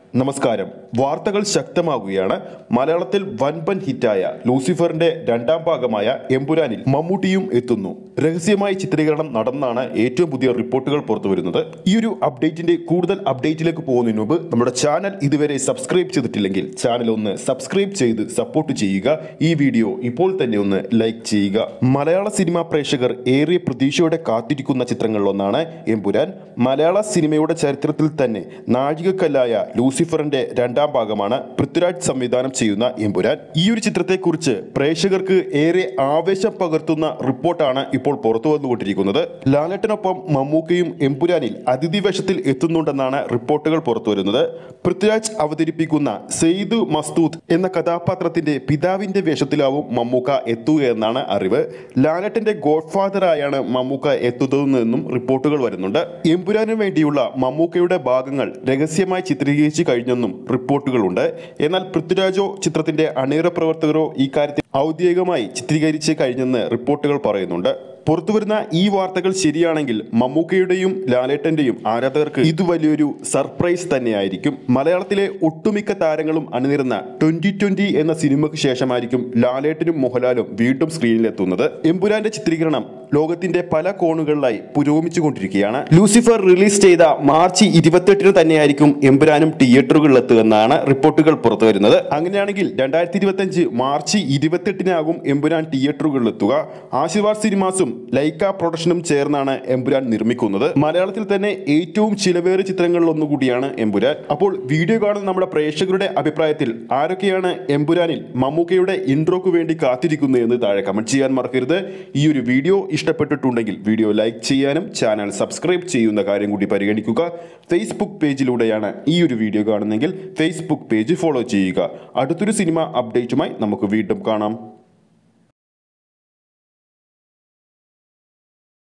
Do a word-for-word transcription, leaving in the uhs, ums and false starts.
നമസ്കാരം. വാർത്തകൾ ശക്തമാകുകയാണ്. മലയാളത്തിൽ വൻപൻ ഹിറ്റായ ലൂസിഫറിന്റെ രണ്ടാം ഭാഗമായ എമ്പുരാനിൽ മമ്മൂട്ടിയും എത്തുന്നു. രഹസ്യമായ ചിത്രീകരണം നടന്നാണ് ഏറ്റവും പുതിയ റിപ്പോർട്ടുകൾ പുറത്തുവരുന്നത്. ഈ ഒരു അപ്ഡേറ്റിന്റെ കൂടുതൽ അപ്ഡേറ്റിലേക്ക് പോകുന്നതിന് മുമ്പ് നമ്മുടെ ചാനൽ ഇതുവരെ സബ്സ്ക്രൈബ് ചെയ്തിട്ടില്ലെങ്കിൽ ചാനൽ ഒന്ന് സബ്സ്ക്രൈബ് ചെയ്ത് സപ്പോർട്ട് ചെയ്യുക. ഈ വീഡിയോ ഇപ്പോൾ തന്നെ ഒന്ന് ലൈക്ക് ചെയ്യുക. മലയാള സിനിമാ പ്രേക്ഷകർ ഏറെ പ്രതീക്ഷയോടെ കാത്തിരിക്കുന്ന ചിത്രങ്ങളിലൊന്നാണ് എമ്പുരാൻ. മലയാള സിനിമയുടെ ചരിത്രത്തിൽ തന്നെ നാഴികക്കല്ലായ ലൂസിഫറിന്റെ രണ്ടാം ഭാഗമാണ് പൃഥ്വിരാജ് സംവിധാനം ചെയ്യുന്ന എമ്പുരാൻ. ഈ ഒരു ചിത്രത്തെക്കുറിച്ച് പ്രേക്ഷകർക്ക് ഏറെ ആവേശം പകർത്തുന്ന റിപ്പോർട്ടാണ് ഇപ്പോൾ പുറത്തു വന്നുകൊണ്ടിരിക്കുന്നത്. ലാലേട്ടനൊപ്പം മമ്മൂക്കയും എമ്പുരാനിൽ അതിഥി വേഷത്തിൽ എത്തുന്നുണ്ടെന്നാണ് റിപ്പോർട്ടുകൾ പുറത്തുവരുന്നത്. പൃഥ്വിരാജ് അവതരിപ്പിക്കുന്ന സെയ്ദ് മസ്തൂദ് എന്ന കഥാപാത്രത്തിന്റെ പിതാവിന്റെ വേഷത്തിലാവും മമ്മൂക്ക എത്തുകയെന്നാണ് അറിവ്. ലാലേട്ടന്റെ ഗോഡ് ഫാദറായാണ് മമ്മൂക്ക എത്തുന്നതെന്നും റിപ്പോർട്ടുകൾ വരുന്നുണ്ട്. എമ്പുരാനു വേണ്ടിയുള്ള മമ്മൂക്കയുടെ ഭാഗങ്ങൾ രഹസ്യമായി ചിത്രീകരിച്ചു കഴിഞ്ഞെന്നും റിപ്പോർട്ടുകളുണ്ട്. എന്നാൽ പൃഥ്വിരാജോ ചിത്രത്തിന്റെ അണിയറ പ്രവർത്തകരോ ഈ കാര്യത്തിൽ ഔദ്യോഗികമായി ചിത്രീകരിച്ച് കഴിഞ്ഞെന്ന് റിപ്പോർട്ടുകൾ പറയുന്നുണ്ട്. പുറത്തുവരുന്ന ഈ വാർത്തകൾ ശരിയാണെങ്കിൽ മമ്മൂക്കയുടെയും ലാലേട്ടന്റെയും ആരാധകർക്ക് ഇത് വലിയൊരു സർപ്രൈസ് തന്നെയായിരിക്കും. മലയാളത്തിലെ ഒട്ടുമിക്ക താരങ്ങളും അണിനിരുന്ന ട്വന്റി ട്വന്റി എന്ന സിനിമയ്ക്ക് ശേഷമായിരിക്കും ലാലേട്ടനും മോഹൻലാലും വീണ്ടും സ്ക്രീനിലെത്തുന്നത്. എമ്പുരാന്റെ ചിത്രീകരണം ലോകത്തിന്റെ പല കോണുകളിലായി പുരോഗമിച്ചുകൊണ്ടിരിക്കുകയാണ്. ലൂസിഫർ റിലീസ് ചെയ്ത മാർച്ച് ഇരുപത്തെട്ടിന് തന്നെയായിരിക്കും എമ്പുരാനും തിയേറ്ററുകളിലെത്തുമെന്നാണ് റിപ്പോർട്ടുകൾ പുറത്തുവരുന്നത്. അങ്ങനെയാണെങ്കിൽ രണ്ടായിരത്തി ഇരുപത്തി അഞ്ച് മാർച്ച് ഇരുപത്തെട്ടിനാകും എമ്പുരാൻ തിയേറ്ററുകളിലെത്തുക. ആശീർവാദ് സിനിമാസും ലൈക്ക പ്രൊഡക്ഷനും ചേർന്നാണ് എമ്പുരാൻ നിർമ്മിക്കുന്നത്. മലയാളത്തിൽ തന്നെ ഏറ്റവും ചിലവേറിയ ചിത്രങ്ങളിൽ ഒന്നുകൂടിയാണ് എമ്പുരാൻ. അപ്പോൾ വീഡിയോ കാണുന്ന നമ്മുടെ പ്രേക്ഷകരുടെ അഭിപ്രായത്തിൽ ആരൊക്കെയാണ് എമ്പുരാനിൽ മമ്മൂക്കയുടെ ഇൻട്രോക്ക് വേണ്ടി കാത്തിരിക്കുന്നത് എന്ന് താഴെ കമന്റ് ചെയ്യാൻ മറക്കരുത്. ഈ ഒരു വീഡിയോ ഇഷ്ടപ്പെട്ടിട്ടുണ്ടെങ്കിൽ വീഡിയോ ലൈക്ക് ചെയ്യാനും ചാനൽ സബ്സ്ക്രൈബ് ചെയ്യുന്ന കാര്യം കൂടി പരിഗണിക്കുക. ഫേസ്ബുക്ക് പേജിലൂടെയാണ് ഈ ഒരു വീഡിയോ കാണുന്നതെങ്കിൽ ഫേസ്ബുക്ക് പേജ് ഫോളോ ചെയ്യുക. അടുത്തൊരു സിനിമ അപ്ഡേറ്റുമായി നമുക്ക് വീണ്ടും കാണാം.